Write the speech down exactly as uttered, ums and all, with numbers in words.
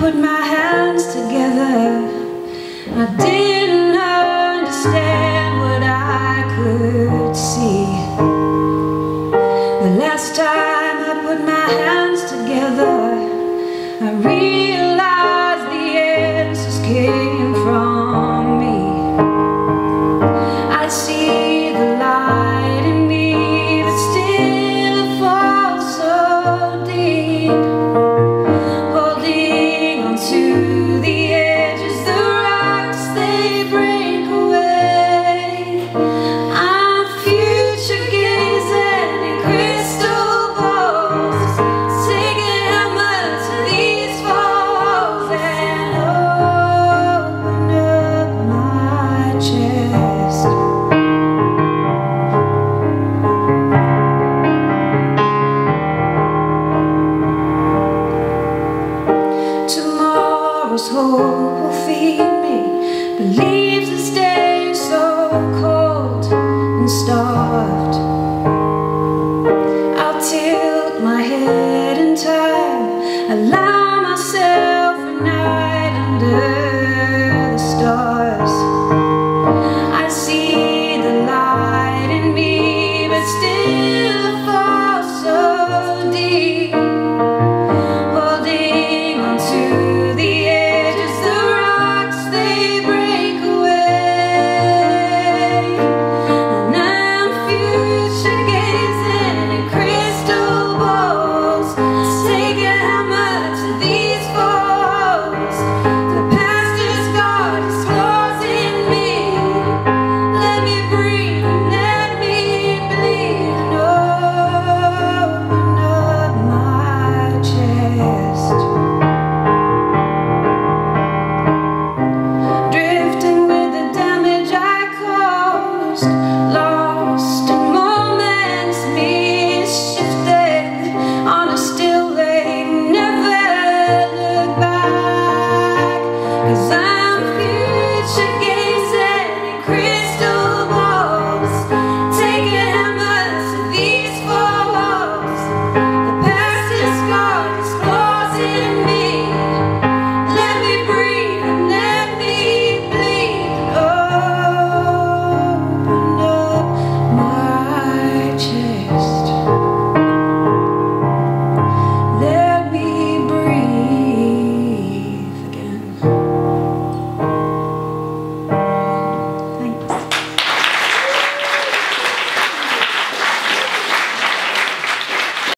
put my hands together, I didn't understand what I could see. The last time I put my hands together, I realized the answers came from me. I see the light in me, but still it falls so deep. Holding on to the edges, the rocks they break away. I'm future gazing in crystal balls, taking hammer to these walls and open up my chest. Tomorrow's hope will feed me, but leaves that stay so cold and starved.